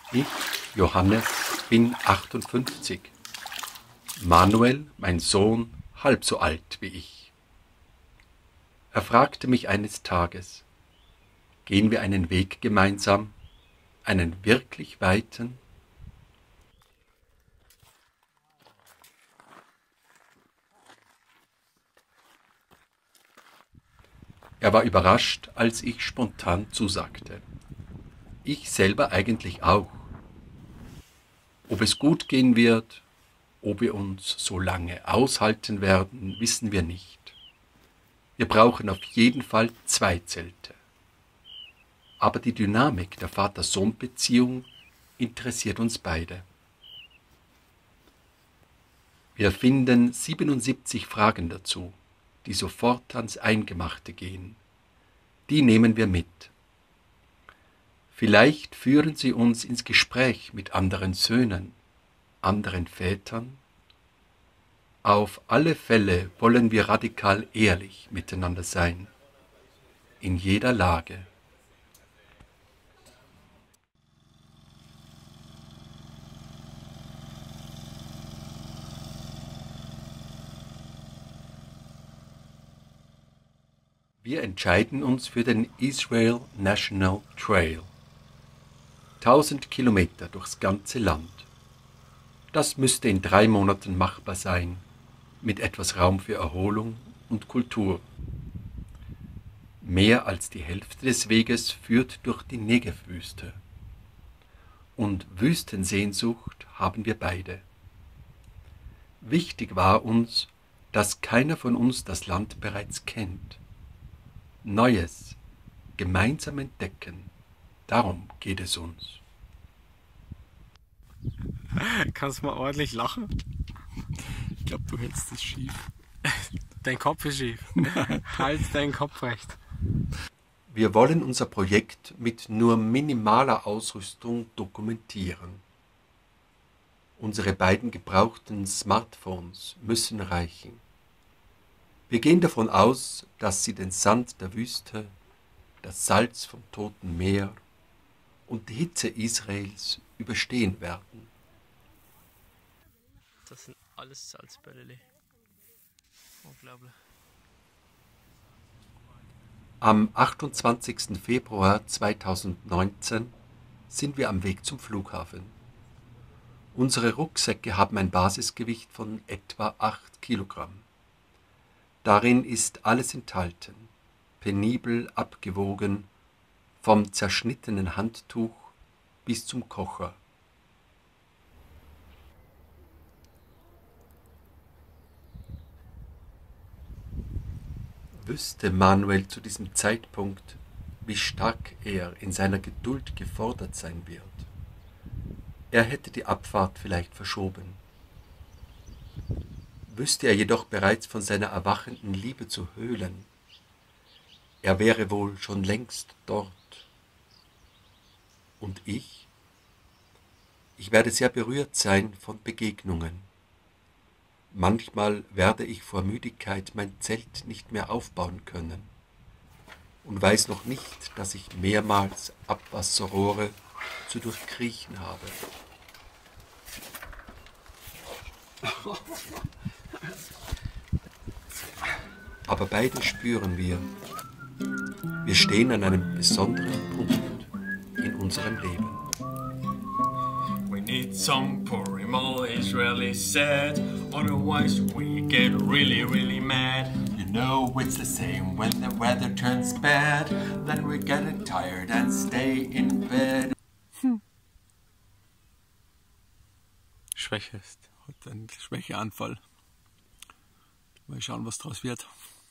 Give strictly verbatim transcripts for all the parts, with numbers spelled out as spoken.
Ich, Johannes, bin achtundfünfzig. Manuel, mein Sohn, halb so alt wie ich. Er fragte mich eines Tages: Gehen wir einen Weg gemeinsam, einen wirklich weiten? Er war überrascht, als ich spontan zusagte. Ich selber eigentlich auch. Ob es gut gehen wird, ob wir uns so lange aushalten werden, wissen wir nicht. Wir brauchen auf jeden Fall zwei Zelte. Aber die Dynamik der Vater-Sohn-Beziehung interessiert uns beide. Wir finden siebenundsiebzig Fragen dazu, die sofort ans Eingemachte gehen. Die nehmen wir mit. Vielleicht führen sie uns ins Gespräch mit anderen Söhnen, anderen Vätern. Auf alle Fälle wollen wir radikal ehrlich miteinander sein, in jeder Lage. Wir entscheiden uns für den Israel National Trail. Tausend Kilometer durchs ganze Land. Das müsste in drei Monaten machbar sein, mit etwas Raum für Erholung und Kultur. Mehr als die Hälfte des Weges führt durch die Negev-Wüste. Und Wüstensehnsucht haben wir beide. Wichtig war uns, dass keiner von uns das Land bereits kennt. Neues, gemeinsam entdecken, darum geht es uns. Kannst du mal ordentlich lachen? Ich glaube, du hältst es schief. Dein Kopf ist schief. Halt deinen Kopf recht. Wir wollen unser Projekt mit nur minimaler Ausrüstung dokumentieren. Unsere beiden gebrauchten Smartphones müssen reichen. Wir gehen davon aus, dass sie den Sand der Wüste, das Salz vom Toten Meer und die Hitze Israels überstehen werden. Das sind alles Salzbälle. Unglaublich. Am achtundzwanzigsten Februar zweitausendneunzehn sind wir am Weg zum Flughafen. Unsere Rucksäcke haben ein Basisgewicht von etwa acht Kilogramm. Darin ist alles enthalten, penibel abgewogen, vom zerschnittenen Handtuch bis zum Kocher. Wüsste Manuel zu diesem Zeitpunkt, wie stark er in seiner Geduld gefordert sein wird. Er hätte die Abfahrt vielleicht verschoben. Wüsste er jedoch bereits von seiner erwachenden Liebe zu Höhlen, er wäre wohl schon längst dort. Und ich? Ich werde sehr berührt sein von Begegnungen. Manchmal werde ich vor Müdigkeit mein Zelt nicht mehr aufbauen können und weiß noch nicht, dass ich mehrmals Abwasserrohre zu durchkriechen habe. Aber beide spüren wir, wir stehen an einem besonderen Punkt in unserem Leben. We need some Purim, Israeli said, otherwise we get really, really mad. You know it's the same when the weather turns bad, then we're getting tired and stay in bed. Schwäche ist. Hat einen Schwächeanfall. Mal schauen, was draus wird.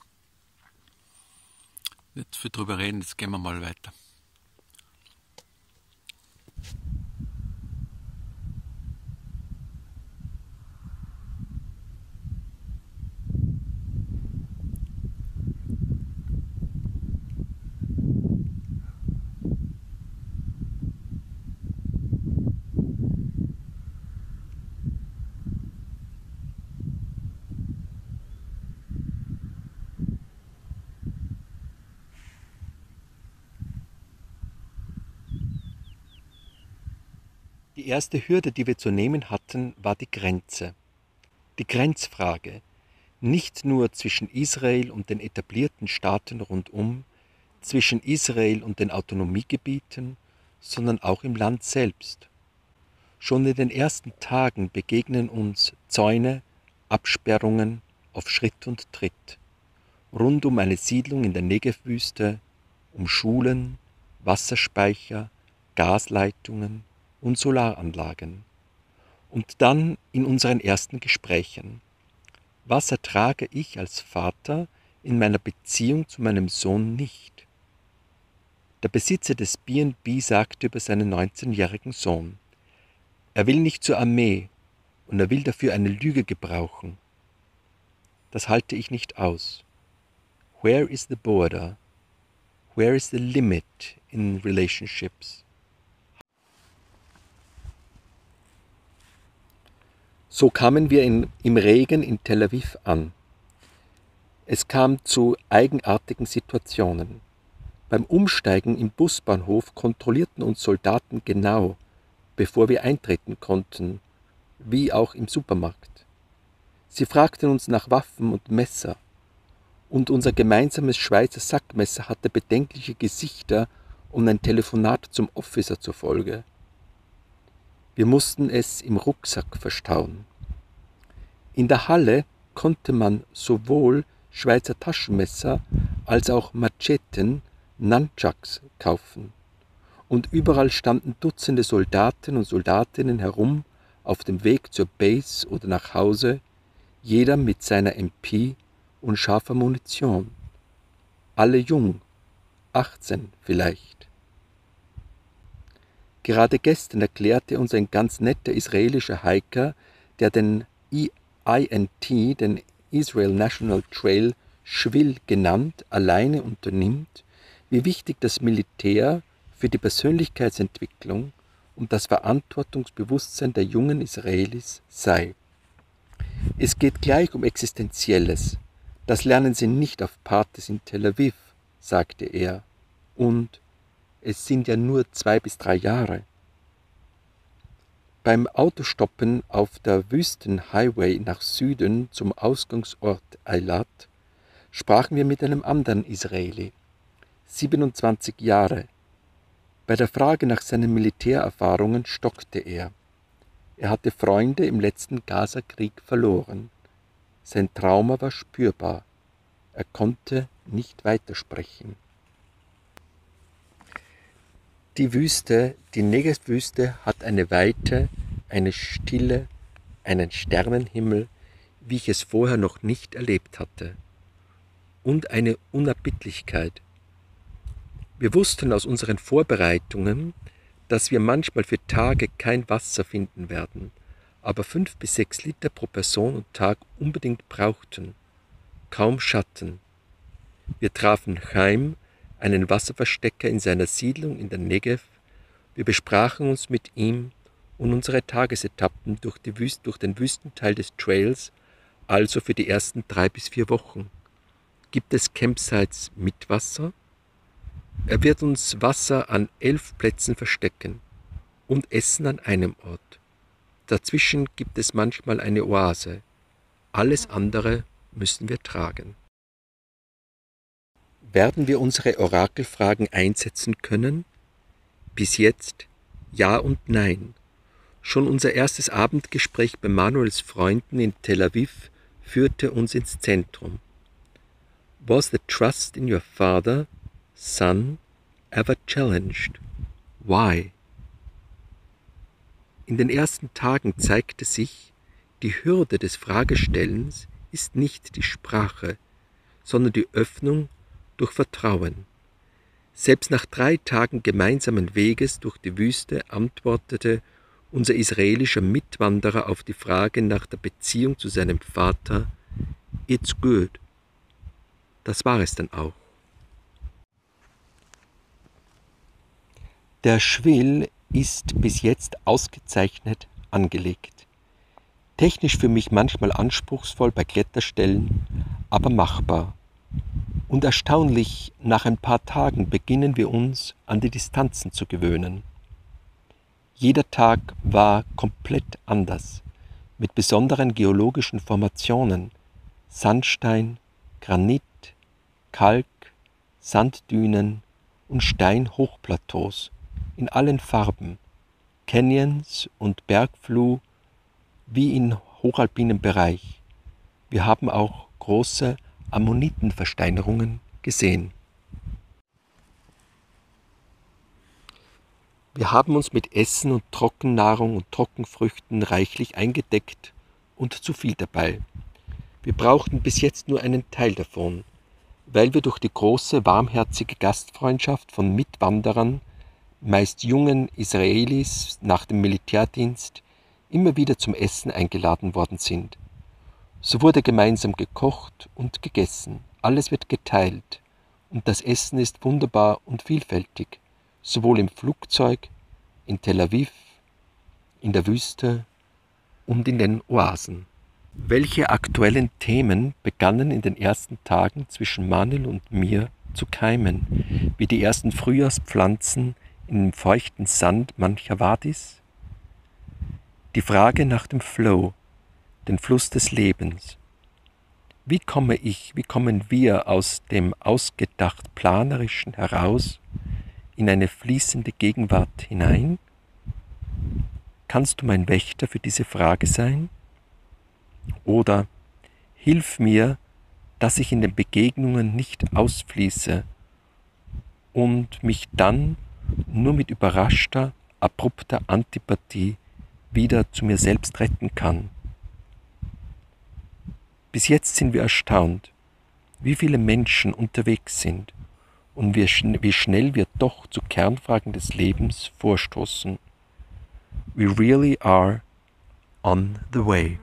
Nicht viel drüber reden, jetzt gehen wir mal weiter. Die erste Hürde, die wir zu nehmen hatten, war die Grenze. Die Grenzfrage, nicht nur zwischen Israel und den etablierten Staaten rundum, zwischen Israel und den Autonomiegebieten, sondern auch im Land selbst. Schon in den ersten Tagen begegnen uns Zäune, Absperrungen auf Schritt und Tritt, rund um eine Siedlung in der Negev-Wüste, um Schulen, Wasserspeicher, Gasleitungen und Solaranlagen. Und dann in unseren ersten Gesprächen. Was ertrage ich als Vater in meiner Beziehung zu meinem Sohn nicht? Der Besitzer des B und B sagte über seinen neunzehnjährigen Sohn: Er will nicht zur Armee und er will dafür eine Lüge gebrauchen. Das halte ich nicht aus. Where is the border? Where is the limit in relationships? So kamen wir in, im Regen in Tel Aviv an. Es kam zu eigenartigen Situationen. Beim Umsteigen im Busbahnhof kontrollierten uns Soldaten genau, bevor wir eintreten konnten, wie auch im Supermarkt. Sie fragten uns nach Waffen und Messer, und unser gemeinsames Schweizer Sackmesser hatte bedenkliche Gesichter und ein Telefonat zum Officer zur Folge. Wir mussten es im Rucksack verstauen. In der Halle konnte man sowohl Schweizer Taschenmesser als auch Macheten, Nunchucks kaufen. Und überall standen Dutzende Soldaten und Soldatinnen herum auf dem Weg zur Base oder nach Hause, jeder mit seiner M P und scharfer Munition. Alle jung, achtzehn vielleicht. Gerade gestern erklärte uns ein ganz netter israelischer Hiker, der den I N T, den Israel National Trail, Schwill genannt, alleine unternimmt, wie wichtig das Militär für die Persönlichkeitsentwicklung und das Verantwortungsbewusstsein der jungen Israelis sei. Es geht gleich um Existenzielles. Das lernen sie nicht auf Partys in Tel Aviv, sagte er. Und es sind ja nur zwei bis drei Jahre. Beim Autostoppen auf der Wüstenhighway nach Süden zum Ausgangsort Eilat sprachen wir mit einem anderen Israeli, siebenundzwanzig Jahre. Bei der Frage nach seinen Militärerfahrungen stockte er. Er hatte Freunde im letzten Gaza-Krieg verloren. Sein Trauma war spürbar. Er konnte nicht weitersprechen. Die Wüste, die Negev-Wüste hat eine Weite, eine Stille, einen Sternenhimmel, wie ich es vorher noch nicht erlebt hatte. Und eine Unerbittlichkeit. Wir wussten aus unseren Vorbereitungen, dass wir manchmal für Tage kein Wasser finden werden, aber fünf bis sechs Liter pro Person und Tag unbedingt brauchten. Kaum Schatten. Wir trafen Chaim, einen Wasserverstecker in seiner Siedlung in der Negev. Wir besprachen uns mit ihm und unsere Tagesetappen durch, die Wüste, durch den Wüstenteil des Trails, also für die ersten drei bis vier Wochen. Gibt es Campsites mit Wasser? Er wird uns Wasser an elf Plätzen verstecken und Essen an einem Ort. Dazwischen gibt es manchmal eine Oase. Alles andere müssen wir tragen. Werden wir unsere Orakelfragen einsetzen können? Bis jetzt ja und nein. Schon unser erstes Abendgespräch bei Manuels Freunden in Tel Aviv führte uns ins Zentrum. Was the trust in your father, son, ever challenged? Why? In den ersten Tagen zeigte sich, die Hürde des Fragestellens ist nicht die Sprache, sondern die Öffnung durch Vertrauen. Selbst nach drei Tagen gemeinsamen Weges durch die Wüste antwortete unser israelischer Mitwanderer auf die Frage nach der Beziehung zu seinem Vater: It's good. Das war es dann auch. Der Schwill ist bis jetzt ausgezeichnet angelegt. Technisch für mich manchmal anspruchsvoll bei Kletterstellen, aber machbar. Und erstaunlich, nach ein paar Tagen beginnen wir uns an die Distanzen zu gewöhnen. Jeder Tag war komplett anders, mit besonderen geologischen Formationen, Sandstein, Granit, Kalk, Sanddünen und Steinhochplateaus in allen Farben, Canyons und Bergfluh wie in hochalpinem Bereich. Wir haben auch große Ammonitenversteinerungen gesehen. Wir haben uns mit Essen und Trockennahrung und Trockenfrüchten reichlich eingedeckt und zu viel dabei. Wir brauchten bis jetzt nur einen Teil davon, weil wir durch die große, warmherzige Gastfreundschaft von Mitwanderern, meist jungen Israelis nach dem Militärdienst, immer wieder zum Essen eingeladen worden sind. So wurde gemeinsam gekocht und gegessen, alles wird geteilt und das Essen ist wunderbar und vielfältig, sowohl im Flugzeug, in Tel Aviv, in der Wüste und in den Oasen. Welche aktuellen Themen begannen in den ersten Tagen zwischen Manuel und mir zu keimen, wie die ersten Frühjahrspflanzen im feuchten Sand mancher Wadis? Die Frage nach dem Flow, den Fluss des Lebens. Wie komme ich, wie kommen wir aus dem ausgedacht Planerischen heraus in eine fließende Gegenwart hinein? Kannst du mein Wächter für diese Frage sein? Oder hilf mir, dass ich in den Begegnungen nicht ausfließe und mich dann nur mit überraschter, abrupter Antipathie wieder zu mir selbst retten kann. Bis jetzt sind wir erstaunt, wie viele Menschen unterwegs sind und wie, schn- wie schnell wir doch zu Kernfragen des Lebens vorstoßen. We really are on the way.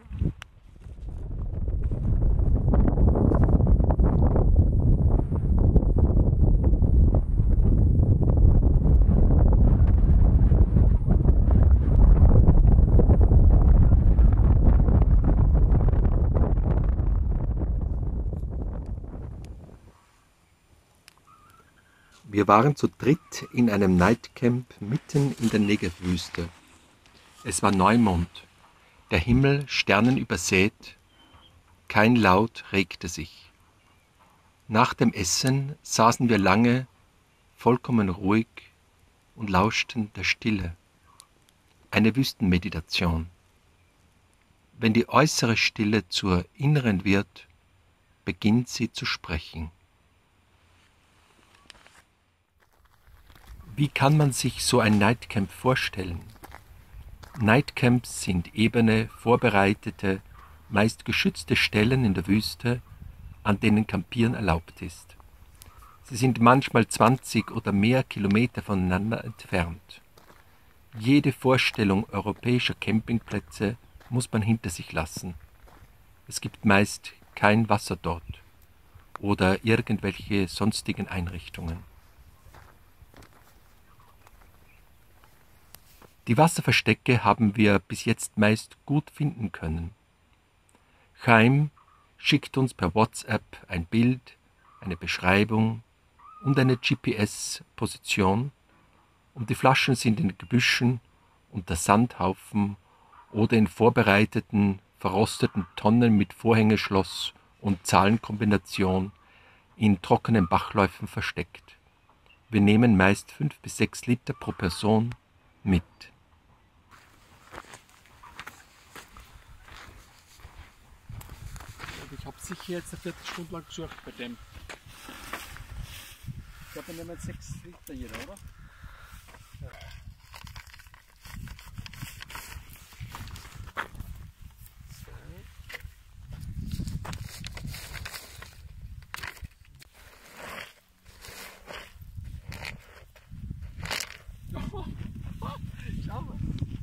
Wir waren zu dritt in einem Nightcamp mitten in der Negev-Wüste. Es war Neumond, der Himmel sternenübersät, kein Laut regte sich. Nach dem Essen saßen wir lange, vollkommen ruhig und lauschten der Stille. Eine Wüstenmeditation. Wenn die äußere Stille zur inneren wird, beginnt sie zu sprechen. Wie kann man sich so ein Nightcamp vorstellen? Nightcamps sind ebene, vorbereitete, meist geschützte Stellen in der Wüste, an denen Campieren erlaubt ist. Sie sind manchmal zwanzig oder mehr Kilometer voneinander entfernt. Jede Vorstellung europäischer Campingplätze muss man hinter sich lassen. Es gibt meist kein Wasser dort oder irgendwelche sonstigen Einrichtungen. Die Wasserverstecke haben wir bis jetzt meist gut finden können. Chaim schickt uns per WhatsApp ein Bild, eine Beschreibung und eine G P S-Position und die Flaschen sind in Gebüschen, unter Sandhaufen oder in vorbereiteten, verrosteten Tonnen mit Vorhängeschloss und Zahlenkombination in trockenen Bachläufen versteckt. Wir nehmen meist fünf bis sechs Liter pro Person mit. Ich habe sicher jetzt eine Viertelstunde lang gesucht bei dem. Ich glaube, wir nehmen sechs Liter jeder, oder? Ja. Schau mal.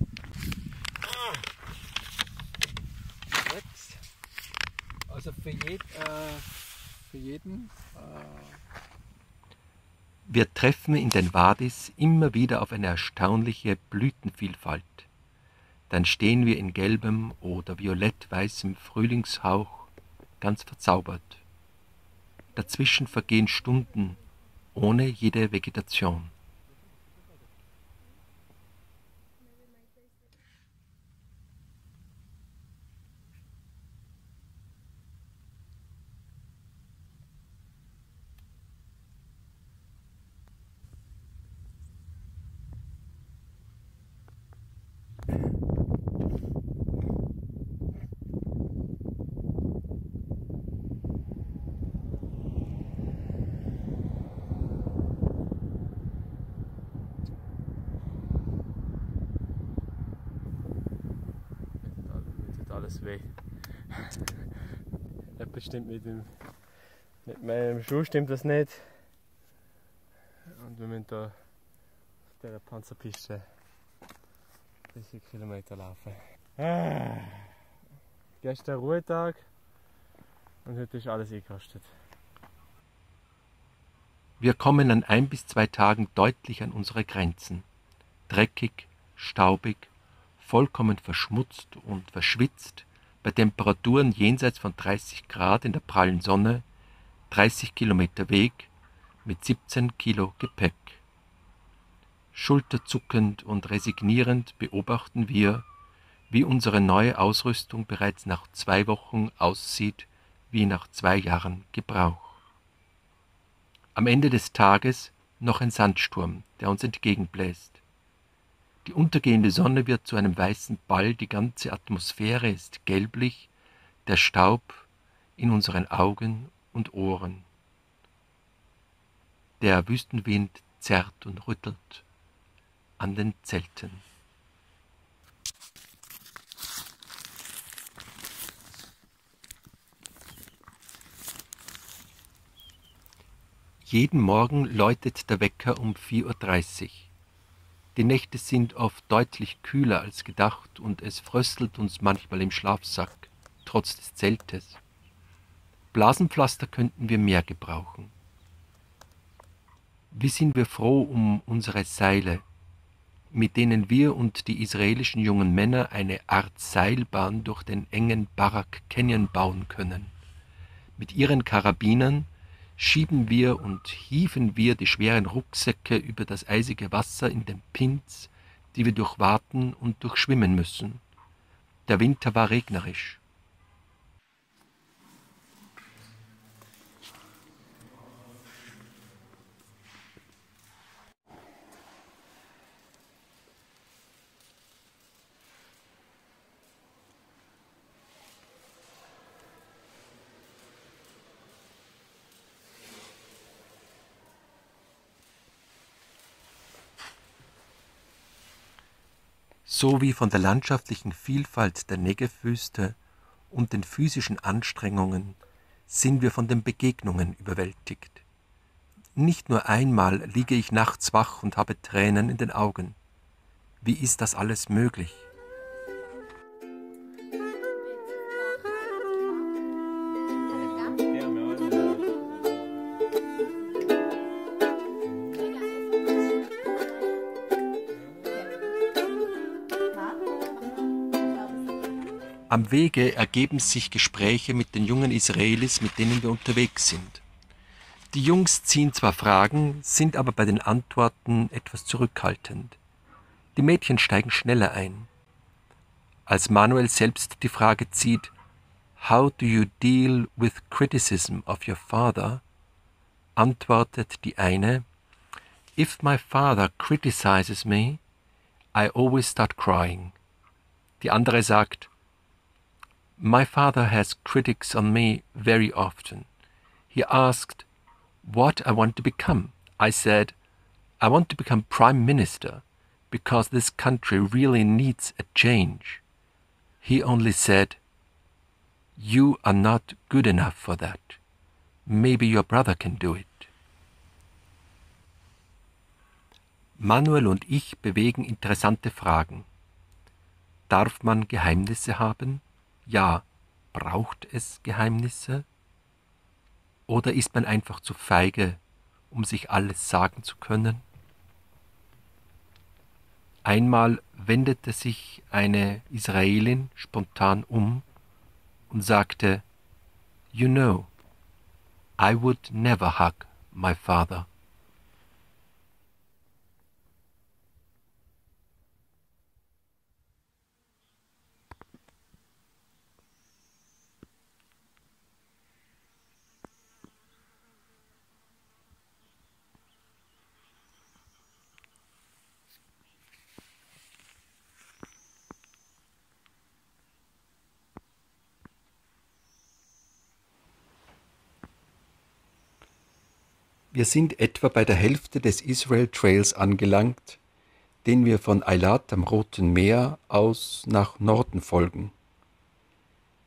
Sechs. Also für, jed, äh, für jeden. Äh Wir treffen in den Wadis immer wieder auf eine erstaunliche Blütenvielfalt. Dann stehen wir in gelbem oder violett-weißem Frühlingshauch, ganz verzaubert. Dazwischen vergehen Stunden ohne jede Vegetation. alles weh. Etwas stimmt mit, dem, mit meinem Schuh stimmt das nicht. Und wir müssen da auf dieser Panzerpiste dreißig Kilometer laufen. Ah. Gestern Ruhetag und heute ist alles eingerostet. Wir kommen an ein bis zwei Tagen deutlich an unsere Grenzen. Dreckig, staubig, vollkommen verschmutzt und verschwitzt, bei Temperaturen jenseits von dreißig Grad in der prallen Sonne, dreißig Kilometer Weg mit siebzehn Kilo Gepäck. Schulterzuckend und resignierend beobachten wir, wie unsere neue Ausrüstung bereits nach zwei Wochen aussieht wie nach zwei Jahren Gebrauch. Am Ende des Tages noch ein Sandsturm, der uns entgegenbläst. Die untergehende Sonne wird zu einem weißen Ball, die ganze Atmosphäre ist gelblich, der Staub in unseren Augen und Ohren. Der Wüstenwind zerrt und rüttelt an den Zelten. Jeden Morgen läutet der Wecker um vier Uhr dreißig. Die Nächte sind oft deutlich kühler als gedacht und es fröstelt uns manchmal im Schlafsack, trotz des Zeltes. Blasenpflaster könnten wir mehr gebrauchen. Wie sind wir froh um unsere Seile, mit denen wir und die israelischen jungen Männer eine Art Seilbahn durch den engen Barak Canyon bauen können. Mit ihren Karabinern schieben wir und hieven wir die schweren Rucksäcke über das eisige Wasser in den Pins, die wir durchwaten und durchschwimmen müssen. Der Winter war regnerisch. So wie von der landschaftlichen Vielfalt der Negev-Wüste und den physischen Anstrengungen sind wir von den Begegnungen überwältigt. Nicht nur einmal liege ich nachts wach und habe Tränen in den Augen. Wie ist das alles möglich? Am Wege ergeben sich Gespräche mit den jungen Israelis, mit denen wir unterwegs sind. Die Jungs ziehen zwar Fragen, sind aber bei den Antworten etwas zurückhaltend. Die Mädchen steigen schneller ein. Als Manuel selbst die Frage zieht, "How do you deal with criticism of your father?", antwortet die eine, "If my father criticizes me, I always start crying." Die andere sagt, "My father has critics on me very often. He asked what I want to become. I said, I want to become Prime Minister because this country really needs a change. He only said, you are not good enough for that. Maybe your brother can do it." Manuel und ich bewegen interessante Fragen. Darf man Geheimnisse haben? Ja, braucht es Geheimnisse? Oder ist man einfach zu feige, um sich alles sagen zu können? Einmal wendete sich eine Israelin spontan um und sagte, "You know, I would never hug my father." Wir sind etwa bei der Hälfte des Israel Trails angelangt, den wir von Eilat am Roten Meer aus nach Norden folgen.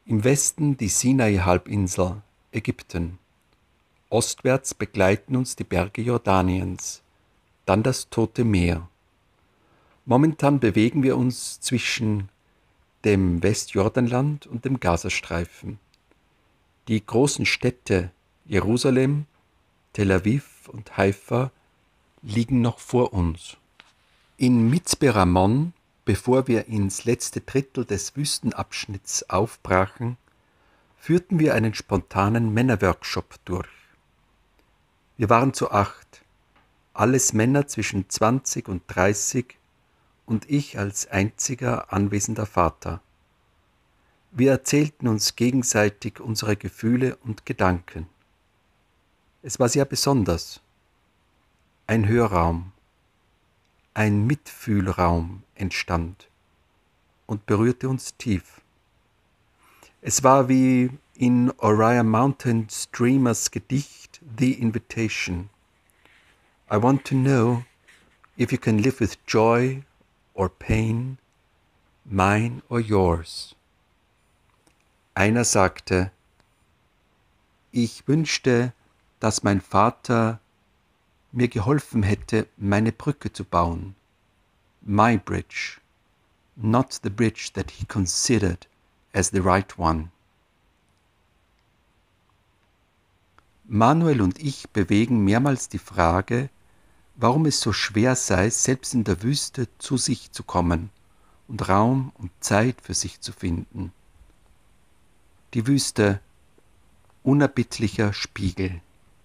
Im Westen die Sinai-Halbinsel, Ägypten. Ostwärts begleiten uns die Berge Jordaniens, dann das Tote Meer. Momentan bewegen wir uns zwischen dem Westjordanland und dem Gazastreifen. Die großen Städte Jerusalem, Tel Aviv und Haifa liegen noch vor uns. In Mitzpe Ramon, bevor wir ins letzte Drittel des Wüstenabschnitts aufbrachen, führten wir einen spontanen Männerworkshop durch. Wir waren zu acht, alles Männer zwischen zwanzig und dreißig und ich als einziger anwesender Vater. Wir erzählten uns gegenseitig unsere Gefühle und Gedanken. Es war sehr besonders. Ein Hörraum, ein Mitfühlraum entstand und berührte uns tief. Es war wie in Orion Mountain Streamers Gedicht The Invitation. I want to know if you can live with joy or pain, mine or yours. Einer sagte, ich wünschte, dass mein Vater mir geholfen hätte, meine Brücke zu bauen. My bridge, not the bridge that he considered as the right one. Manuel und ich bewegen mehrmals die Frage, warum es so schwer sei, selbst in der Wüste zu sich zu kommen und Raum und Zeit für sich zu finden. Die Wüste, unerbittlicher Spiegel.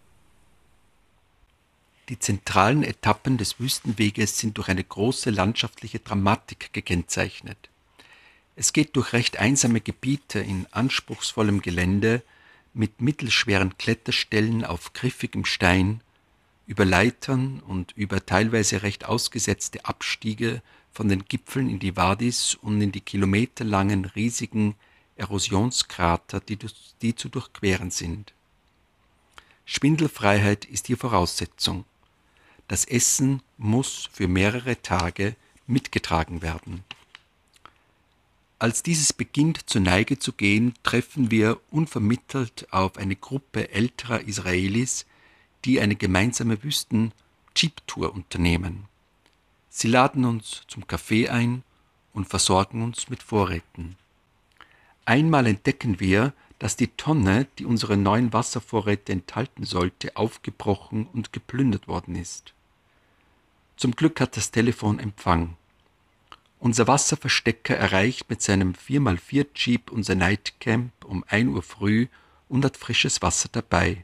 Die zentralen Etappen des Wüstenweges sind durch eine große landschaftliche Dramatik gekennzeichnet. Es geht durch recht einsame Gebiete in anspruchsvollem Gelände mit mittelschweren Kletterstellen auf griffigem Stein, über Leitern und über teilweise recht ausgesetzte Abstiege von den Gipfeln in die Wadis und in die kilometerlangen riesigen Erosionskrater, die, die zu durchqueren sind. Schwindelfreiheit ist hier Voraussetzung. Das Essen muss für mehrere Tage mitgetragen werden. Als dieses beginnt zur Neige zu gehen, treffen wir unvermittelt auf eine Gruppe älterer Israelis, die eine gemeinsame Wüsten-Jeep-Tour unternehmen. Sie laden uns zum Kaffee ein und versorgen uns mit Vorräten. Einmal entdecken wir, dass die Tonne, die unsere neuen Wasservorräte enthalten sollte, aufgebrochen und geplündert worden ist. Zum Glück hat das Telefon Empfang. Unser Wasserverstecker erreicht mit seinem vier mal vier Jeep unser Nightcamp um ein Uhr früh und hat frisches Wasser dabei.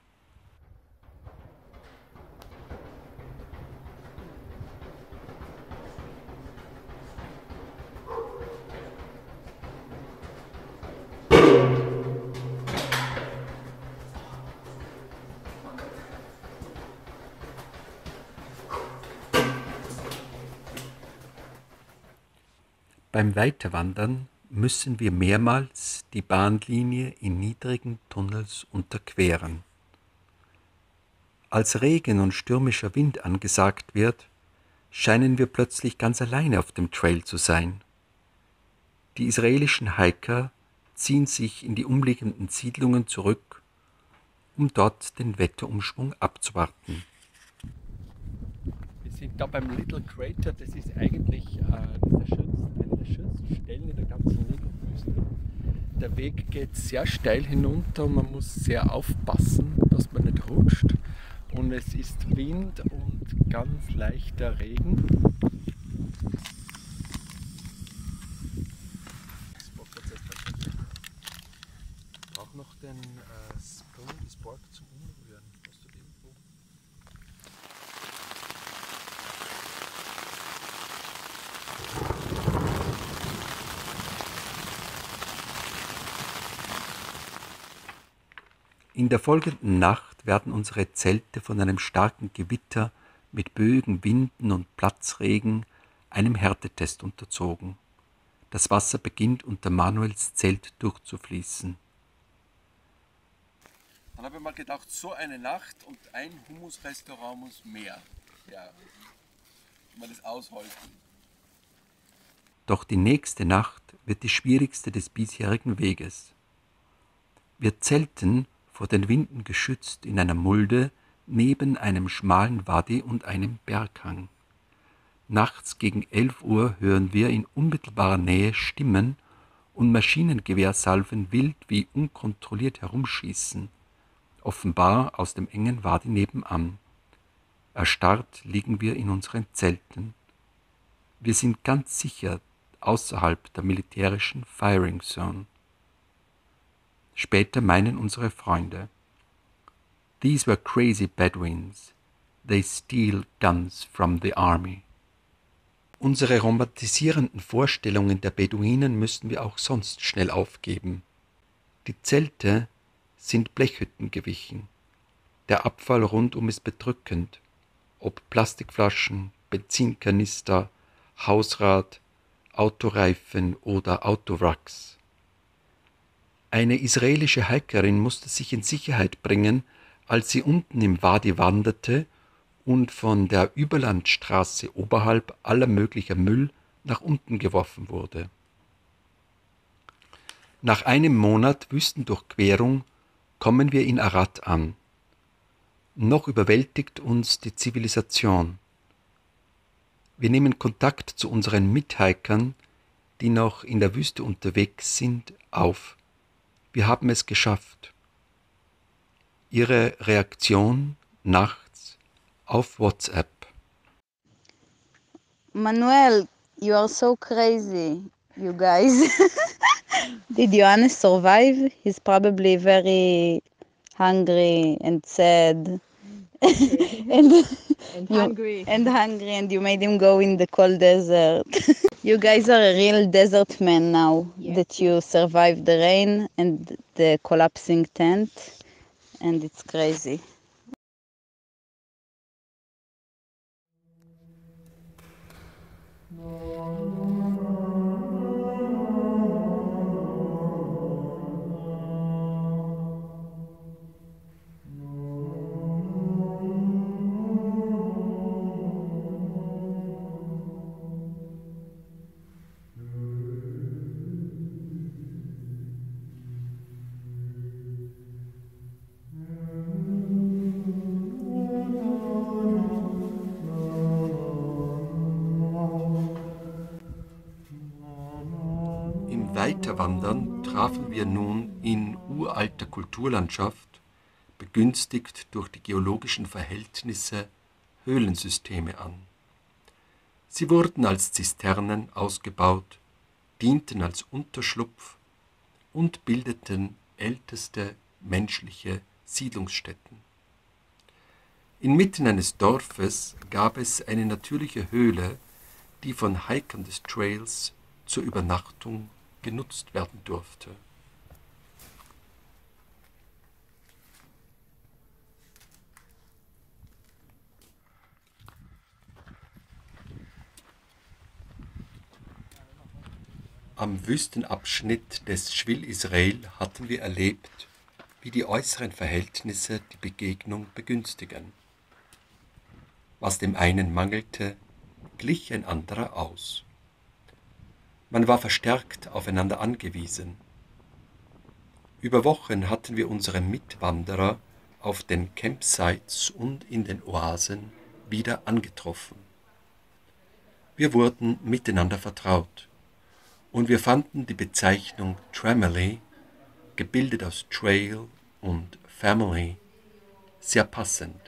Beim Weiterwandern müssen wir mehrmals die Bahnlinie in niedrigen Tunnels unterqueren. Als Regen und stürmischer Wind angesagt wird, scheinen wir plötzlich ganz alleine auf dem Trail zu sein. Die israelischen Hiker ziehen sich in die umliegenden Siedlungen zurück, um dort den Wetterumschwung abzuwarten. Wir sind da beim Little Crater, das ist eigentlich äh, der schönste, eine der schönsten Stellen in der ganzen Negev-Wüste. Der Weg geht sehr steil hinunter und man muss sehr aufpassen, dass man nicht rutscht. Und es ist Wind und ganz leichter Regen. Ich brauche noch den äh, Spoon, die Spork zum Umrühren. Hast du den irgendwo? In der folgenden Nacht werden unsere Zelte von einem starken Gewitter mit Bögen, Winden und Platzregen einem Härtetest unterzogen. Das Wasser beginnt unter Manuels Zelt durchzufließen. Dann habe ich mal gedacht, so eine Nacht und ein Hummusrestaurant muss mehr. Ja, mal das aushalten. Doch die nächste Nacht wird die schwierigste des bisherigen Weges. Wir zelten, vor den Winden geschützt, in einer Mulde neben einem schmalen Wadi und einem Berghang. Nachts gegen elf Uhr hören wir in unmittelbarer Nähe Stimmen und Maschinengewehrsalven wild wie unkontrolliert herumschießen, offenbar aus dem engen Wadi nebenan. Erstarrt liegen wir in unseren Zelten. Wir sind ganz sicher außerhalb der militärischen Firing Zone. Später meinen unsere Freunde: These were crazy Bedouins. They steal guns from the army. Unsere romantisierenden Vorstellungen der Beduinen müssen wir auch sonst schnell aufgeben. Die Zelte sind Blechhütten gewichen. Der Abfall rundum ist bedrückend, ob Plastikflaschen, Benzinkanister, Hausrat, Autoreifen oder Autowracks. Eine israelische Hikerin musste sich in Sicherheit bringen, als sie unten im Wadi wanderte und von der Überlandstraße oberhalb aller möglicher Müll nach unten geworfen wurde. Nach einem Monat Wüstendurchquerung kommen wir in Arad an. Noch überwältigt uns die Zivilisation. Wir nehmen Kontakt zu unseren Mithikern, die noch in der Wüste unterwegs sind, auf. Wir haben es geschafft. Ihre Reaktion nachts auf WhatsApp. Manuel, you are so crazy, you guys. Did Johannes survive? He's probably very hungry and sad. and, And you, hungry. and hungry, and you made him go in the cold desert. You guys are a real desert man now, Yes. that you survived the rain and the collapsing tent, and it's crazy. Im Weiterwandern trafen wir nun in uralter Kulturlandschaft, begünstigt durch die geologischen Verhältnisse, Höhlensysteme an. Sie wurden als Zisternen ausgebaut, dienten als Unterschlupf und bildeten älteste menschliche Siedlungsstätten. Inmitten eines Dorfes gab es eine natürliche Höhle, die von Hikern des Trails zur Übernachtung genutzt werden durfte. Am Wüstenabschnitt des Schwil Israel hatten wir erlebt, wie die äußeren Verhältnisse die Begegnung begünstigen. Was dem einen mangelte, glich ein anderer aus. Man war verstärkt aufeinander angewiesen. Über Wochen hatten wir unsere Mitwanderer auf den Campsites und in den Oasen wieder angetroffen. Wir wurden miteinander vertraut und wir fanden die Bezeichnung Tramily, gebildet aus Trail und Family, sehr passend.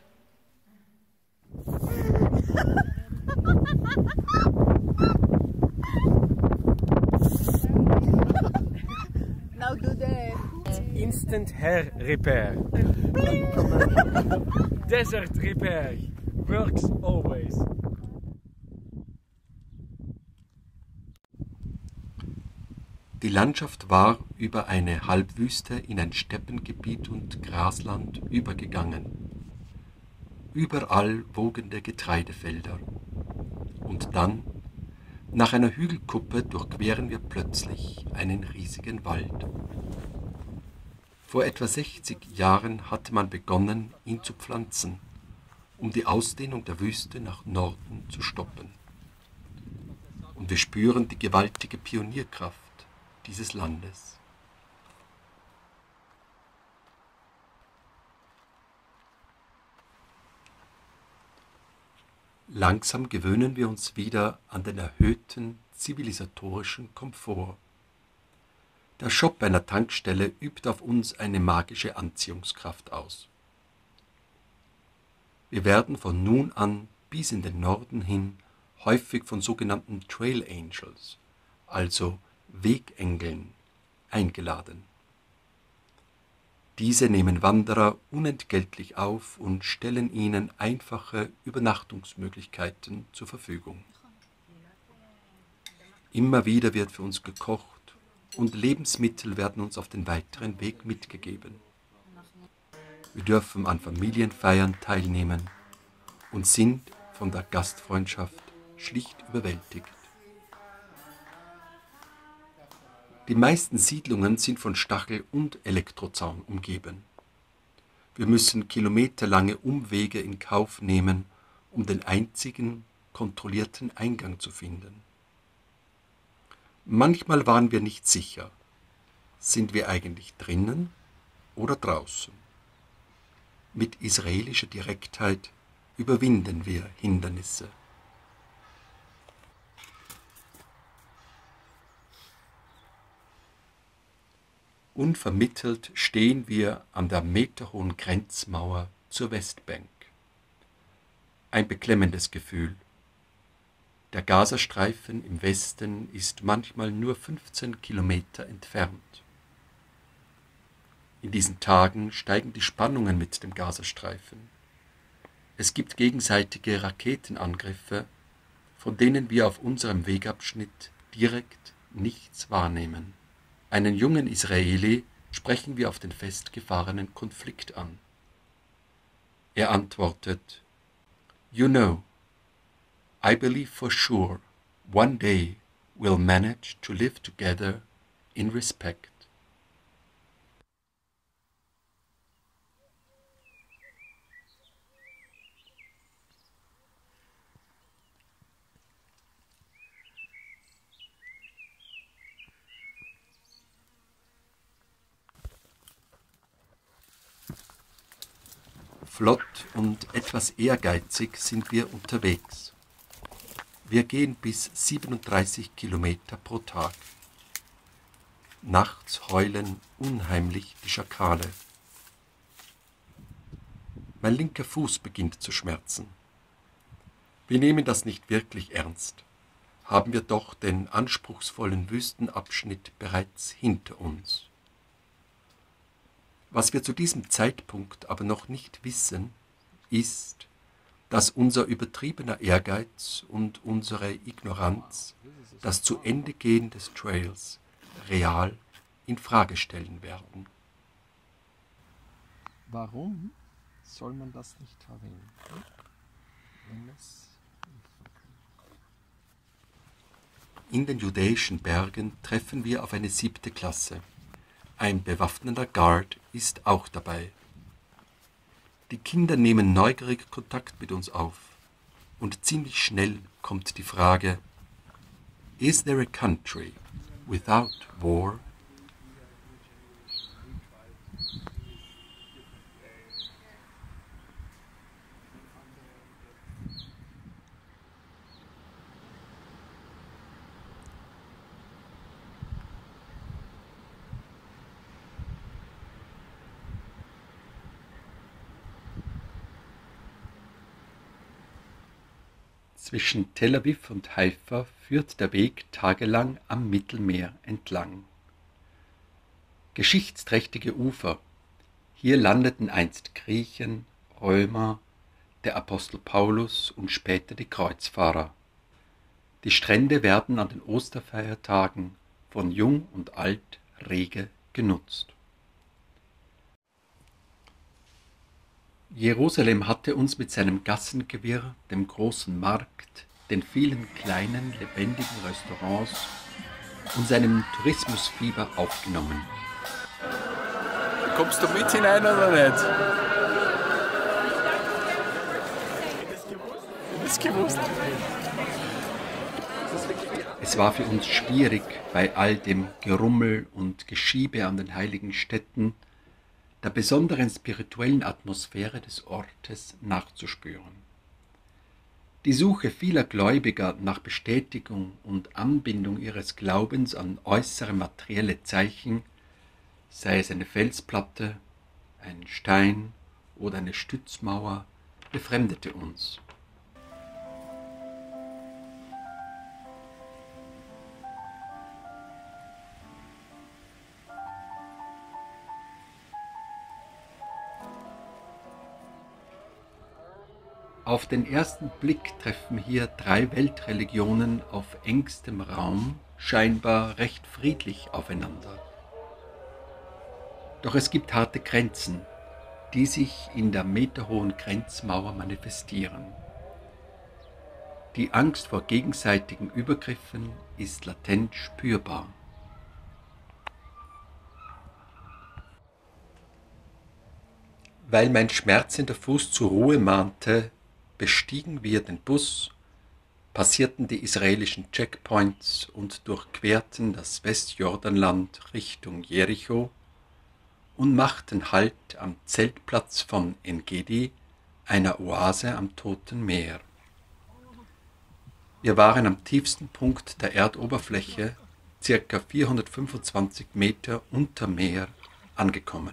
Now do the Instant hair repair. Desert repair. Works always. Die Landschaft war über eine Halbwüste in ein Steppengebiet und Grasland übergegangen. Überall wogende Getreidefelder. Und dann, nach einer Hügelkuppe, durchqueren wir plötzlich einen riesigen Wald. Vor etwa sechzig Jahren hatte man begonnen, ihn zu pflanzen, um die Ausdehnung der Wüste nach Norden zu stoppen. Und wir spüren die gewaltige Pionierkraft dieses Landes. Langsam gewöhnen wir uns wieder an den erhöhten zivilisatorischen Komfort. Der Shop einer Tankstelle übt auf uns eine magische Anziehungskraft aus. Wir werden von nun an bis in den Norden hin häufig von sogenannten Trail Angels, also Wegengeln, eingeladen. Diese nehmen Wanderer unentgeltlich auf und stellen ihnen einfache Übernachtungsmöglichkeiten zur Verfügung. Immer wieder wird für uns gekocht und Lebensmittel werden uns auf den weiteren Weg mitgegeben. Wir dürfen an Familienfeiern teilnehmen und sind von der Gastfreundschaft schlicht überwältigt. Die meisten Siedlungen sind von Stachel- und Elektrozaun umgeben. Wir müssen kilometerlange Umwege in Kauf nehmen, um den einzigen kontrollierten Eingang zu finden. Manchmal waren wir nicht sicher, sind wir eigentlich drinnen oder draußen? Mit israelischer Direktheit überwinden wir Hindernisse. Unvermittelt stehen wir an der meterhohen Grenzmauer zur Westbank. Ein beklemmendes Gefühl. Der Gazastreifen im Westen ist manchmal nur fünfzehn Kilometer entfernt. In diesen Tagen steigen die Spannungen mit dem Gazastreifen. Es gibt gegenseitige Raketenangriffe, von denen wir auf unserem Wegabschnitt direkt nichts wahrnehmen. Einen jungen Israeli sprechen wir auf den festgefahrenen Konflikt an. Er antwortet, "You know, I believe for sure one day we'll manage to live together in respect." Flott und etwas ehrgeizig sind wir unterwegs. Wir gehen bis siebenunddreißig Kilometer pro Tag. Nachts heulen unheimlich die Schakale. Mein linker Fuß beginnt zu schmerzen. Wir nehmen das nicht wirklich ernst, haben wir doch den anspruchsvollen Wüstenabschnitt bereits hinter uns. Was wir zu diesem Zeitpunkt aber noch nicht wissen, ist, dass unser übertriebener Ehrgeiz und unsere Ignoranz das Zu-Ende-Gehen des Trails real in Frage stellen werden. Warum soll man das nicht verwenden, wenn es In den judäischen Bergen treffen wir auf eine siebte Klasse. Ein bewaffneter Guard ist auch dabei. Die Kinder nehmen neugierig Kontakt mit uns auf und ziemlich schnell kommt die Frage, "Is there a country without war?" Zwischen Tel Aviv und Haifa führt der Weg tagelang am Mittelmeer entlang. Geschichtsträchtige Ufer. Hier landeten einst Griechen, Römer, der Apostel Paulus und später die Kreuzfahrer. Die Strände werden an den Osterfeiertagen von Jung und Alt rege genutzt. Jerusalem hatte uns mit seinem Gassengewirr, dem großen Markt, den vielen kleinen, lebendigen Restaurants und seinem Tourismusfieber aufgenommen. Kommst du mit hinein oder nicht? Das gewusst. Es war für uns schwierig, bei all dem Gerummel und Geschiebe an den heiligen Stätten der besonderen spirituellen Atmosphäre des Ortes nachzuspüren. Die Suche vieler Gläubiger nach Bestätigung und Anbindung ihres Glaubens an äußere materielle Zeichen, sei es eine Felsplatte, ein Stein oder eine Stützmauer, befremdete uns. Auf den ersten Blick treffen hier drei Weltreligionen auf engstem Raum scheinbar recht friedlich aufeinander. Doch es gibt harte Grenzen, die sich in der meterhohen Grenzmauer manifestieren. Die Angst vor gegenseitigen Übergriffen ist latent spürbar. Weil mein schmerzender Fuß zur Ruhe mahnte, bestiegen wir den Bus, passierten die israelischen Checkpoints und durchquerten das Westjordanland Richtung Jericho und machten Halt am Zeltplatz von En-Gedi, einer Oase am Toten Meer. Wir waren am tiefsten Punkt der Erdoberfläche, ca. vierhundertfünfundzwanzig Meter unter Meer, angekommen.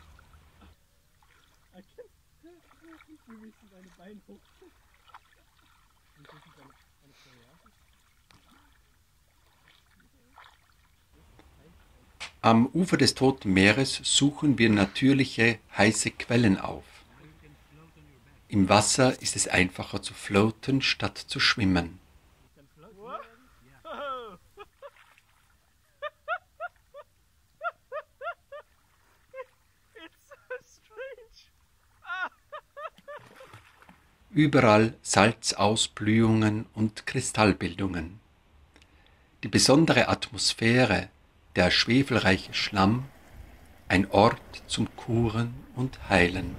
Am Ufer des Toten Meeres suchen wir natürliche, heiße Quellen auf. Im Wasser ist es einfacher zu floaten, statt zu schwimmen. Überall Salzausblühungen und Kristallbildungen. Die besondere Atmosphäre, der schwefelreiche Schlamm, ein Ort zum Kuren und Heilen.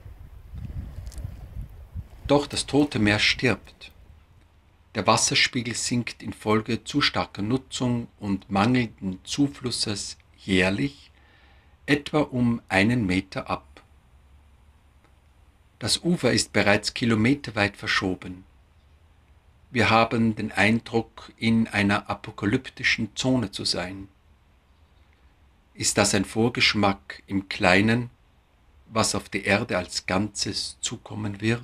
Doch das Tote Meer stirbt. Der Wasserspiegel sinkt infolge zu starker Nutzung und mangelnden Zuflusses jährlich etwa um einen Meter ab. Das Ufer ist bereits kilometerweit verschoben. Wir haben den Eindruck, in einer apokalyptischen Zone zu sein. Ist das ein Vorgeschmack im Kleinen, was auf die Erde als Ganzes zukommen wird?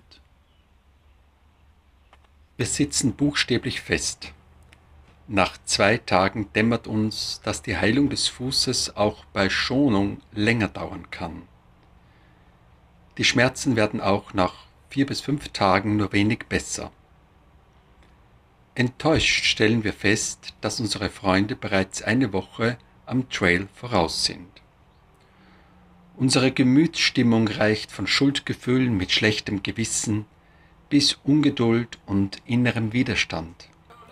Wir sitzen buchstäblich fest. Nach zwei Tagen dämmert uns, dass die Heilung des Fußes auch bei Schonung länger dauern kann. Die Schmerzen werden auch nach vier bis fünf Tagen nur wenig besser. Enttäuscht stellen wir fest, dass unsere Freunde bereits eine Woche am Trail voraus sind. Unsere Gemütsstimmung reicht von Schuldgefühlen mit schlechtem Gewissen bis Ungeduld und innerem Widerstand.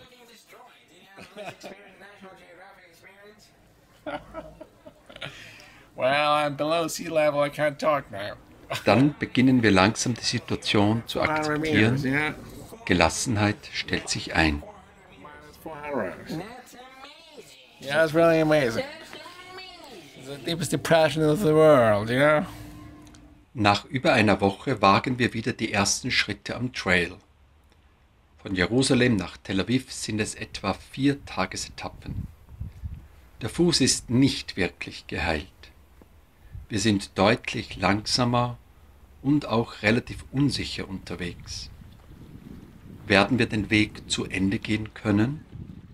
Well, I'm below sea level, I can't talk now. Dann beginnen wir langsam die Situation zu akzeptieren. Gelassenheit stellt sich ein. Yeah, it's really amazing. It's the deepest depression of the world, you know? Nach über einer Woche wagen wir wieder die ersten Schritte am Trail. Von Jerusalem nach Tel Aviv sind es etwa vier Tagesetappen. Der Fuß ist nicht wirklich geheilt. Wir sind deutlich langsamer und auch relativ unsicher unterwegs. Werden wir den Weg zu Ende gehen können?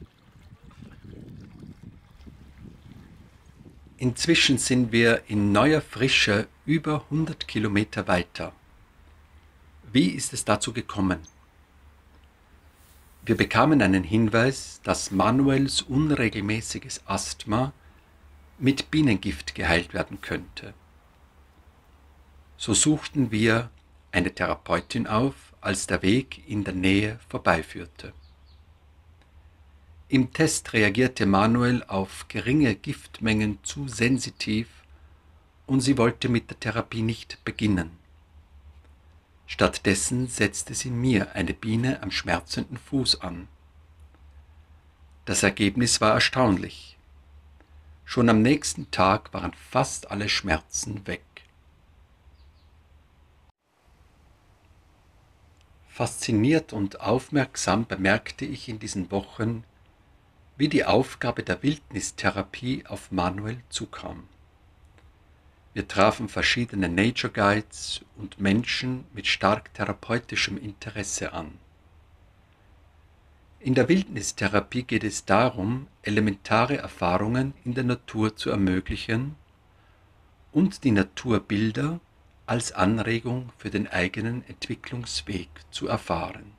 Inzwischen sind wir in neuer Frische über hundert Kilometer weiter. Wie ist es dazu gekommen? Wir bekamen einen Hinweis, dass Manuels unregelmäßiges Asthma mit Bienengift geheilt werden könnte. So suchten wir eine Therapeutin auf, als der Weg in der Nähe vorbeiführte. Im Test reagierte Manuel auf geringe Giftmengen zu sensitiv und sie wollte mit der Therapie nicht beginnen. Stattdessen setzte sie mir eine Biene am schmerzenden Fuß an. Das Ergebnis war erstaunlich. Schon am nächsten Tag waren fast alle Schmerzen weg. Fasziniert und aufmerksam bemerkte ich in diesen Wochen, wie die Aufgabe der Wildnistherapie auf Manuel zukam. Wir trafen verschiedene Nature Guides und Menschen mit stark therapeutischem Interesse an. In der Wildnistherapie geht es darum, elementare Erfahrungen in der Natur zu ermöglichen und die Naturbilder als Anregung für den eigenen Entwicklungsweg zu erfahren.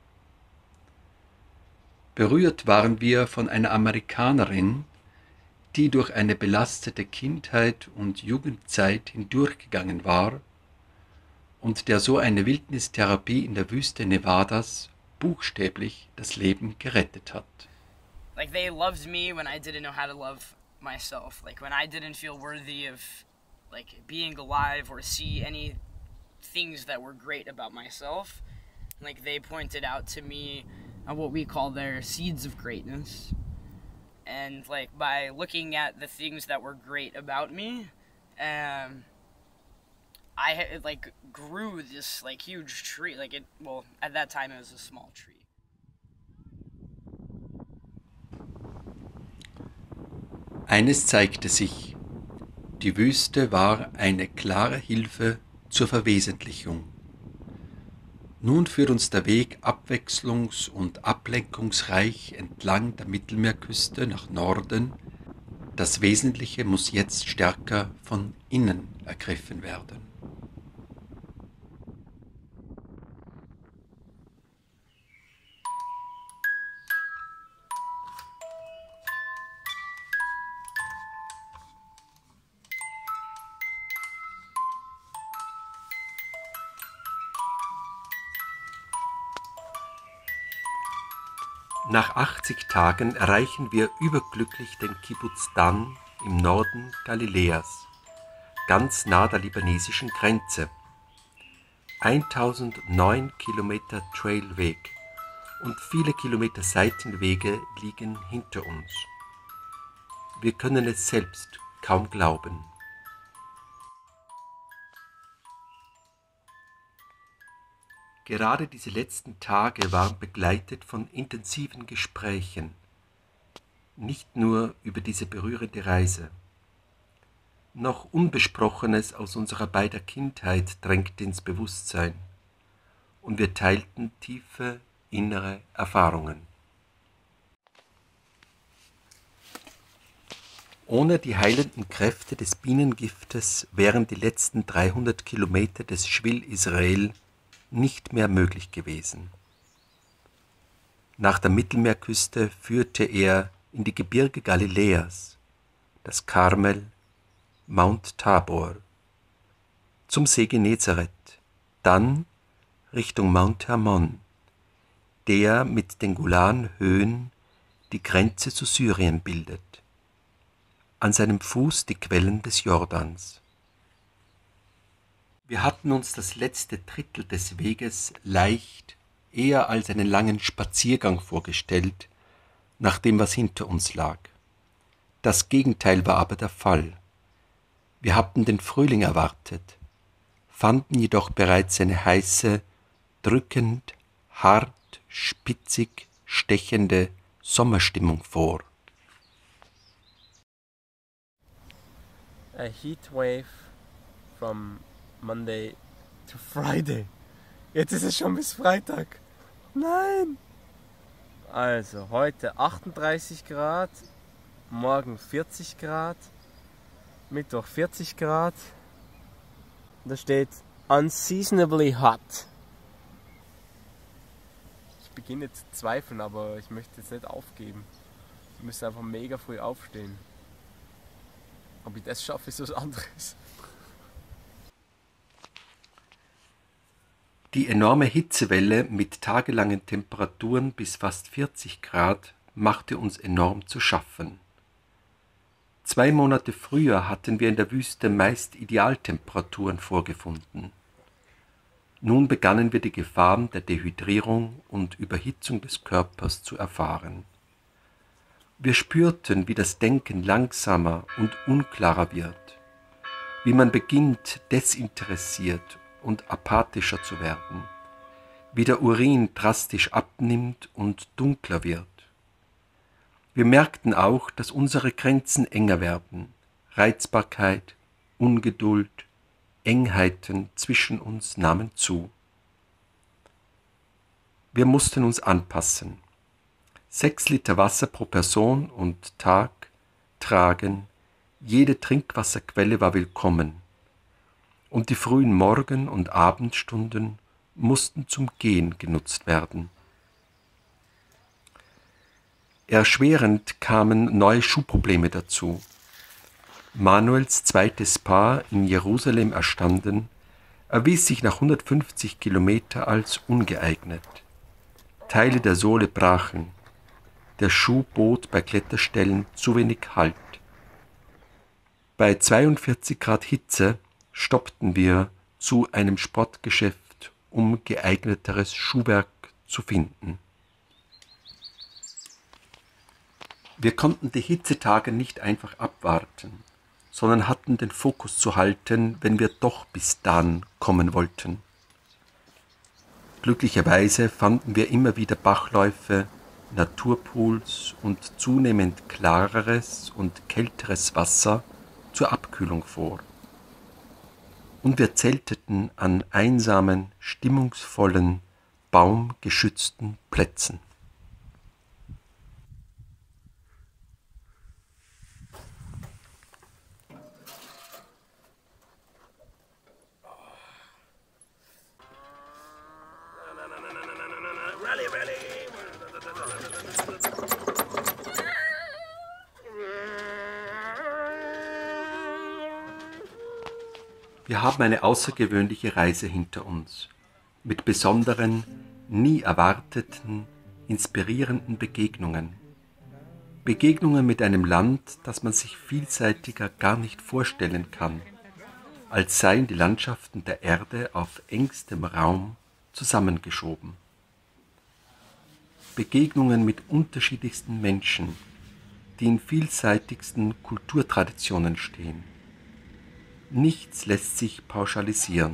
Berührt waren wir von einer Amerikanerin, die durch eine belastete Kindheit und Jugendzeit hindurchgegangen war und der so eine Wildnistherapie in der Wüste Nevadas buchstäblich das Leben gerettet hat. Like they loved me when I didn't know how to love myself. Like when I didn't feel worthy of like being alive or see any things that were great about myself. Like they pointed out to me uh, what we call their seeds of greatness. And like by looking at the things that were great about me, um, I had, like grew this like huge tree. Like it, well, at that time it was a small tree. Eines zeigte sich: Die Wüste war eine klare Hilfe zur Verwesentlichung. Nun führt uns der Weg abwechslungs- und ablenkungsreich entlang der Mittelmeerküste nach Norden. Das Wesentliche muss jetzt stärker von innen ergriffen werden. Nach achtzig Tagen erreichen wir überglücklich den Kibbuz Dan im Norden Galiläas, ganz nah der libanesischen Grenze. eintausendneun Kilometer Trailweg und viele Kilometer Seitenwege liegen hinter uns. Wir können es selbst kaum glauben. Gerade diese letzten Tage waren begleitet von intensiven Gesprächen, nicht nur über diese berührende Reise. Noch Unbesprochenes aus unserer beider Kindheit drängte ins Bewusstsein und wir teilten tiefe innere Erfahrungen. Ohne die heilenden Kräfte des Bienengiftes wären die letzten dreihundert Kilometer des Shvil Israel nicht mehr möglich gewesen. Nach der Mittelmeerküste führte er in die Gebirge Galiläas, das Karmel, Mount Tabor, zum See Genezareth, dann Richtung Mount Hermon, der mit den Golanhöhen die Grenze zu Syrien bildet, an seinem Fuß die Quellen des Jordans. Wir hatten uns das letzte Drittel des Weges leicht, eher als einen langen Spaziergang vorgestellt, nach dem, was hinter uns lag. Das Gegenteil war aber der Fall. Wir hatten den Frühling erwartet, fanden jedoch bereits eine heiße, drückend, hart, spitzig, stechende Sommerstimmung vor. A heat wave from Monday to Friday. Jetzt ist es schon bis Freitag. Nein! Also heute achtunddreißig Grad, morgen vierzig Grad, Mittwoch vierzig Grad. Da steht unseasonably hot. Ich beginne zu zweifeln, aber ich möchte jetzt nicht aufgeben. Ich müsste einfach mega früh aufstehen. Ob ich das schaffe, ist was anderes. Die enorme Hitzewelle mit tagelangen Temperaturen bis fast vierzig Grad machte uns enorm zu schaffen. Zwei Monate früher hatten wir in der Wüste meist Idealtemperaturen vorgefunden. Nun begannen wir die Gefahren der Dehydrierung und Überhitzung des Körpers zu erfahren. Wir spürten, wie das Denken langsamer und unklarer wird, wie man beginnt, desinteressiert und apathischer zu werden, wie der Urin drastisch abnimmt und dunkler wird. Wir merkten auch, dass unsere Grenzen enger werden. Reizbarkeit, Ungeduld, Engheiten zwischen uns nahmen zu. Wir mussten uns anpassen. Sechs Liter Wasser pro Person und Tag tragen, jede Trinkwasserquelle war willkommen. Und die frühen Morgen- und Abendstunden mussten zum Gehen genutzt werden. Erschwerend kamen neue Schuhprobleme dazu. Manuels zweites Paar, in Jerusalem erstanden, erwies sich nach hundertfünfzig Kilometer als ungeeignet. Teile der Sohle brachen. Der Schuh bot bei Kletterstellen zu wenig Halt. Bei zweiundvierzig Grad Hitze stoppten wir zu einem Sportgeschäft, um geeigneteres Schuhwerk zu finden. Wir konnten die Hitzetage nicht einfach abwarten, sondern hatten den Fokus zu halten, wenn wir doch bis dahin kommen wollten. Glücklicherweise fanden wir immer wieder Bachläufe, Naturpools und zunehmend klareres und kälteres Wasser zur Abkühlung vor. Und wir zelteten an einsamen, stimmungsvollen, baumgeschützten Plätzen. Wir haben eine außergewöhnliche Reise hinter uns, mit besonderen, nie erwarteten, inspirierenden Begegnungen. Begegnungen mit einem Land, das man sich vielseitiger gar nicht vorstellen kann, als seien die Landschaften der Erde auf engstem Raum zusammengeschoben. Begegnungen mit unterschiedlichsten Menschen, die in vielseitigsten Kulturtraditionen stehen. Nichts lässt sich pauschalisieren.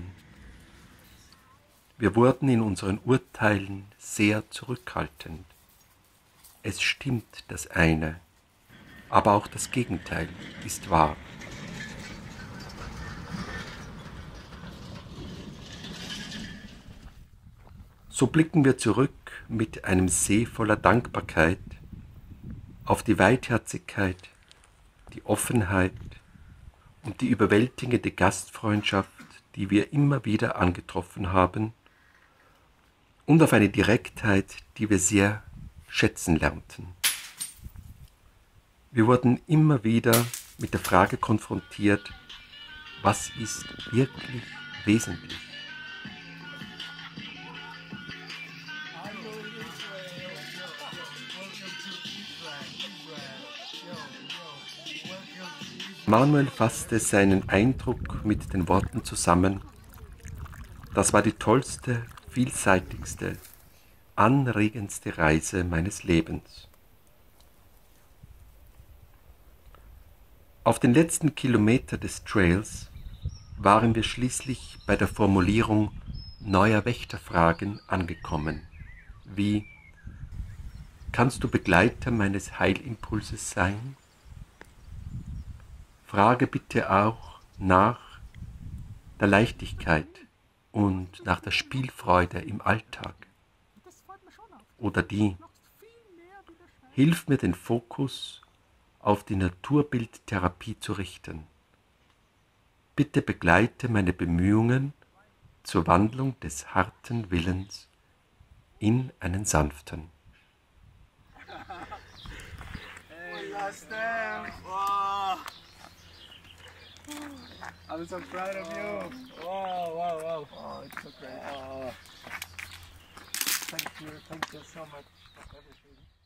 Wir wurden in unseren Urteilen sehr zurückhaltend. Es stimmt das eine, aber auch das Gegenteil ist wahr. So blicken wir zurück mit einem See voller Dankbarkeit auf die Weitherzigkeit, die Offenheit und die überwältigende Gastfreundschaft, die wir immer wieder angetroffen haben, und auf eine Direktheit, die wir sehr schätzen lernten. Wir wurden immer wieder mit der Frage konfrontiert, was ist wirklich wesentlich? Manuel fasste seinen Eindruck mit den Worten zusammen: Das war die tollste, vielseitigste, anregendste Reise meines Lebens. Auf den letzten Kilometer des Trails waren wir schließlich bei der Formulierung neuer Wächterfragen angekommen, wie: Kannst du Begleiter meines Heilimpulses sein? Frage bitte auch nach der Leichtigkeit und nach der Spielfreude im Alltag. Oder die: Hilf mir, den Fokus auf die Naturbildtherapie zu richten. Bitte begleite meine Bemühungen zur Wandlung des harten Willens in einen sanften. I'm so proud of you. Wow, wow, wow. Oh, it's so great. Oh. Thank you, thank you so much for everything.